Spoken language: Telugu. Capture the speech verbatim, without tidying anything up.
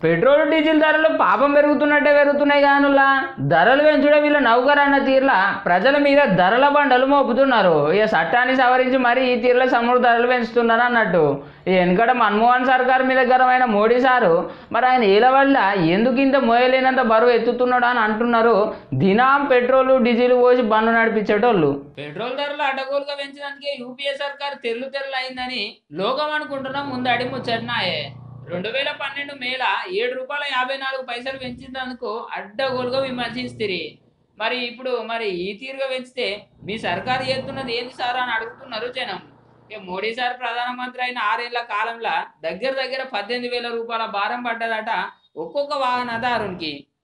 పెట్రోల్ డీజిల్ ధరలు పాపం పెరుగుతున్నట్టే పెరుగుతున్నాయి కానులా ధరలు పెంచడం వీళ్ళ నౌకరన్న తీర్లా ప్రజల మీద ధరల బండలు మోపుతున్నారు. ఇక చట్టాన్ని సవరించి మరి ఈ తీర్ల సముద్ర ధరలు పెంచుతున్నారు అన్నట్టు. ఈ వెనకడ మన్మోహన్ సర్కార్ మీద గరమైన మోడీ సారు మరి ఆయన ఏల వల్ల ఎందుకు ఇంత మోయలేనంత బరువు ఎత్తుతున్నాడు అని అంటున్నారు దినాం పెట్రోల్ డీజిల్ పోసి బండ్లు నడిపించేటోళ్ళు. పెట్రోల్ ధరలు అడ్డగోలుగా పెంచినందుకే యూపీఏ సర్కార్ తెల్లు తెల్లు అయిందని లోకం అనుకుంటున్నాం ముందు అడి ముచ్చట్నాయే. రెండు వేల పన్నెండు మేల ఏడు రూపాయల యాభై నాలుగు పైసలు పెంచినందుకు అడ్డగోలుగా విమర్శిస్తుంది. మరి ఇప్పుడు మరి ఈ తీరుగా పెంచితే మీ సర్కారు చేస్తున్నది ఏంటి సార్ అని అడుగుతున్నారు జనం. ఇక మోడీ సార్ ప్రధానమంత్రి అయిన ఆరేళ్ల కాలంలో దగ్గర దగ్గర పద్దెనిమిది వేల రూపాయల భారం పడ్డదట ఒక్కొక్క వాహనదారునికి.